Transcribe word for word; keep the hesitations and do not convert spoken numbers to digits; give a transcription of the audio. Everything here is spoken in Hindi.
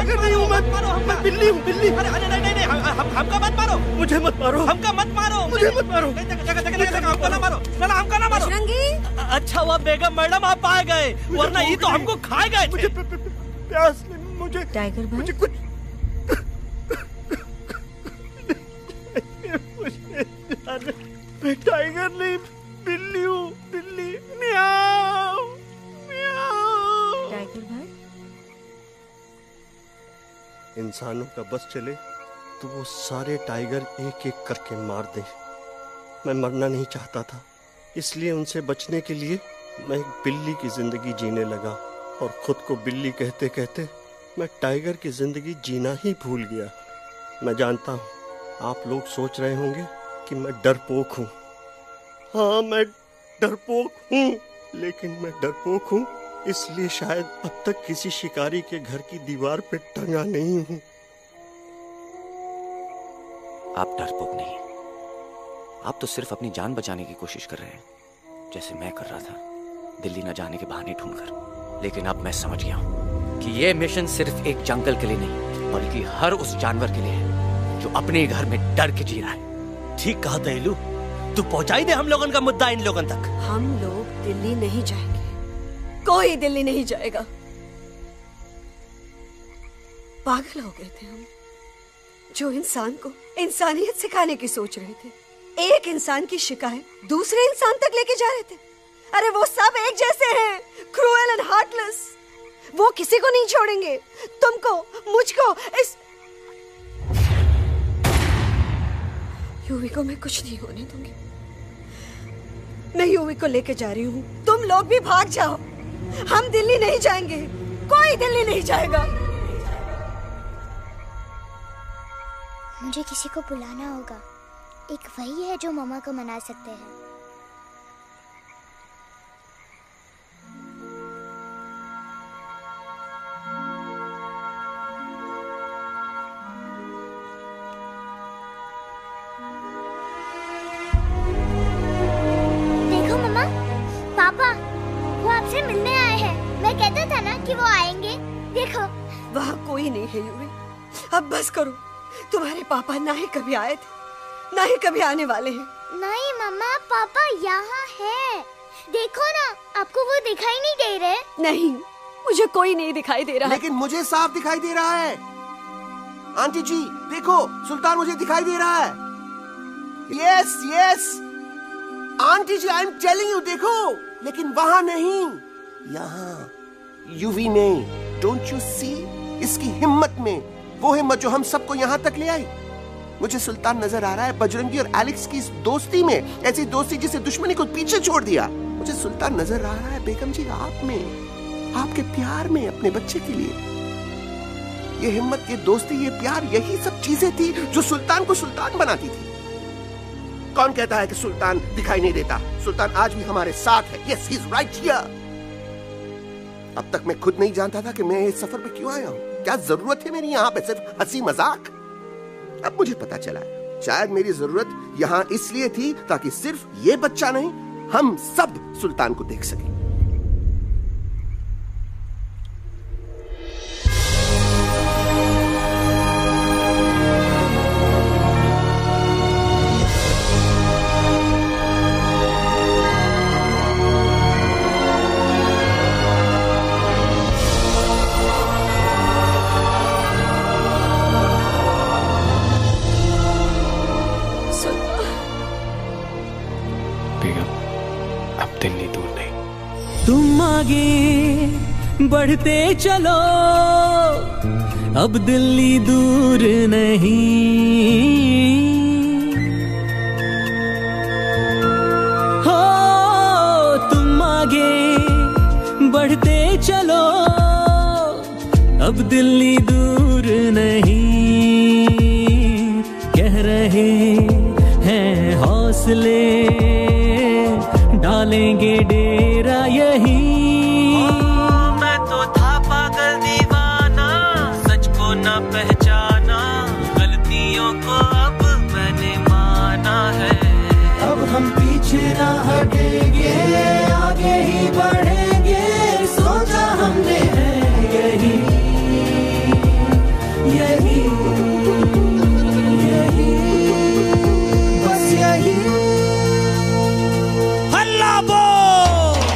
टाइगर नहीं हूँ मैं, मैं बिल्ली हूँ, बिल्ली। अरे अरे नहीं नहीं नहीं, हम हमका मत मारो, मुझे मत मारो, हमका मत मारो, मुझे मत मारो, हमका ना मारो, ना ना हमका ना मारो। अच्छा हुआ बेगम मैडम आप आ गए, वरना ये तो हमको खा गए। मुझे प्यास नहीं, मुझे टाइगर भाई मुझे कुछ मैं टाइगर नहीं, बिल्ली हूँ, बिल्ली। म्याऊ म्याऊ। टाइगर भाई इंसानों का बस चले तो वो सारे टाइगर एक एक करके मार दे। मैं मरना नहीं चाहता था, इसलिए उनसे बचने के लिए मैं एक बिल्ली की जिंदगी जीने लगा और खुद को बिल्ली कहते कहते मैं टाइगर की जिंदगी जीना ही भूल गया। मैं जानता हूँ आप लोग सोच रहे होंगे कि मैं डरपोक हूँ। हाँ मैं डरपोक हूँ, लेकिन मैं डरपोक हूँ इसलिए शायद अब तक किसी शिकारी के घर की दीवार पे टंगा नहीं हूँ। आप डरपोक नहीं, आप तो सिर्फ अपनी जान बचाने की कोशिश कर रहे हैं, जैसे मैं कर रहा था दिल्ली न जाने के बहाने ढूंढकर। लेकिन अब मैं समझ गया हूं कि यह मिशन सिर्फ एक जंगल के लिए नहीं, बल्कि हर उस जानवर के लिए है जो अपने घर में डर के जी रहा है। ठीक कहा दयालु, तू पहुंचाई दे हम लोगन का मुद्दा इन लोगन तक। हम लोग दिल्ली नहीं जाएंगे, कोई दिल्ली नहीं जाएगा। पागल हो गए थे हम, जो इंसान को इंसानियत सिखाने की सोच रहे थे। एक इंसान की शिकायत दूसरे इंसान तक लेके जा रहे थे। अरे वो सब एक जैसे हैं, क्रूएल एंड हार्टलेस। वो किसी को नहीं छोड़ेंगे, तुमको, मुझको, इस यूवी को मैं कुछ नहीं होने दूंगी। मैं यूवी को लेके जा रही हूँ, तुम लोग भी भाग जाओ। हम दिल्ली नहीं जाएंगे, कोई दिल्ली नहीं जाएगा। मुझे किसी को बुलाना होगा, एक वही है जो मम्मा को मना सकते हैं। देखो मम्मा, पापा वो आपसे मिलने आए हैं। मैं कहता था ना कि वो आएंगे। देखो वहाँ कोई नहीं है यूवी, अब बस करो। तुम्हारे पापा ना ही कभी आए थे, ना ही कभी आने वाले हैं। नहीं मम्मा, पापा यहाँ है। देखो ना, आपको वो दिखाई नहीं दे रहे? नहीं, मुझे कोई नहीं दिखाई दे रहा। लेकिन मुझे साफ दिखाई दे रहा है। आंटी जी देखो, सुल्तान मुझे दिखाई दे रहा है। यस यस आंटी जी, आई एम टेलिंग यू, देखो। लेकिन वहाँ नहीं, यहाँ यूवी में। Don't you see? इसकी हिम्मत में, वो हिम्मत जो हम सबको यहाँ तक ले आई। मुझे सुल्तान नजर आ रहा है बजरंगी और एलेक्स की इस दोस्ती में, ऐसी दोस्ती जिसे दुश्मनी को पीछे छोड़ दिया। मुझे सुल्तान नजर आ रहा है बेगम जी आप में, आपके प्यार में, अपने बच्चे के लिए। ये हिम्मत, ये दोस्ती, ये प्यार, यही सब चीजें थी जो सुल्तान को सुल्तान बनाती थी। कौन कहता है कि सुल्तान दिखाई नहीं देता? सुल्तान आज भी हमारे साथ है। Yes, he is right here. अब तक मैं खुद नहीं जानता था कि मैं इस सफर पे क्यों आया हूँ। क्या जरूरत है मेरी यहाँ पे सिर्फ हंसी मजाक? अब मुझे पता चला है, शायद मेरी जरूरत यहाँ इसलिए थी ताकि सिर्फ ये बच्चा नहीं, हम सब सुल्तान को देख सकें। तुम आगे बढ़ते चलो, अब दिल्ली दूर नहीं। हो तुम आगे बढ़ते चलो, अब दिल्ली दूर नहीं। कह रहे हैं हौसले, डालेंगे डेरा यही। मैं तो था पागल दीवाना, सच को न पहचाना, गलतियों को अब मैंने माना है। अब हम पीछे ना हटेंगे।